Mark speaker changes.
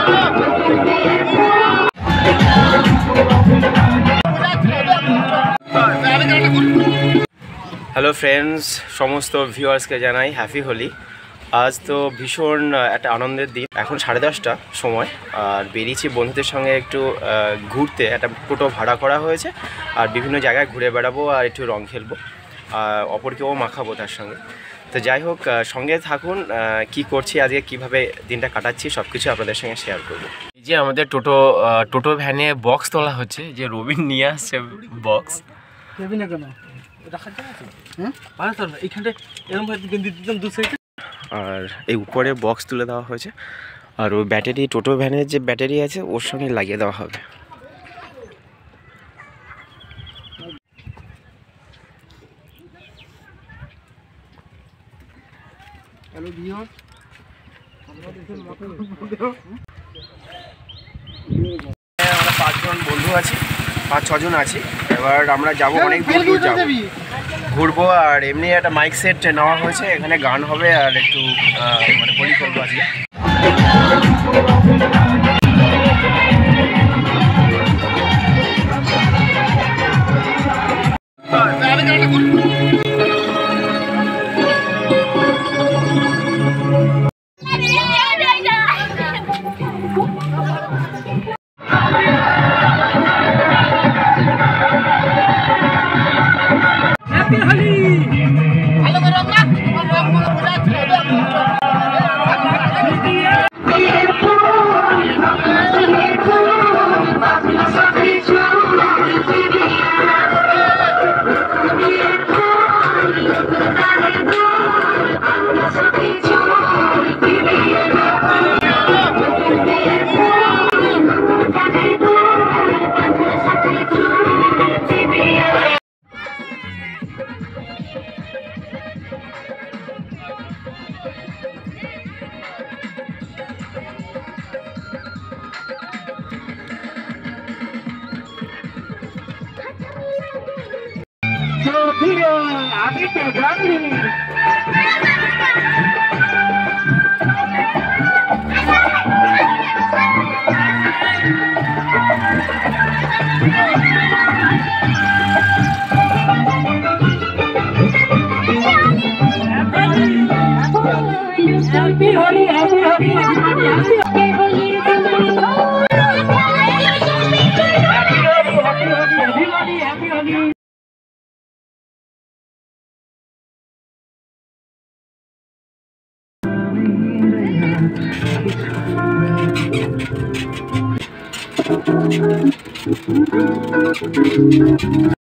Speaker 1: Hello friends, সমস্ত ভিউয়ার্সকে জানাই happy Holi. আজ তো ভীষণ একটা আনন্দের দিন। এখন 10:30 সময়, আর বেরিয়েছি বন্ধুদের সঙ্গে একটু ঘুরতে। একটা টোটো ভাড়া করা হয়েছে, আর বিভিন্ন জায়গায় ঘুরে বেড়াবো আর একটু রং খেলবো, আর অপরকেও মাখাবো তার সঙ্গে। তো যাই হোক, সঙ্গে থাকুন। কি করছি আজকে, কিভাবে দিনটা কাটাচ্ছি, সব কিছু আপনাদের সঙ্গে শেয়ার করব। এই যে আমাদের টোটো ভ্যানে বক্স তোলা হচ্ছে, যে রবিন নিয়ে আসছে বক্স। আর এই উপরে বক্স তুলে দেওয়া হয়েছে, আর ওই ব্যাটারি, টোটো ভ্যানের যে ব্যাটারি আছে ওর সঙ্গে লাগিয়ে দেওয়া হবে। আমরা 5 জন বন্ধু আছি, 5-6 জন আছি। এবার আমরা যাবো, অনেক দূর যাবো, ঘুরবো। আর এমনি একটা মাইক সেট নেওয়া হয়েছে, এখানে গান হবে আর একটু মানে হোলি খেলবো আজকে। Happy Holi, happy Holi, happy Holi.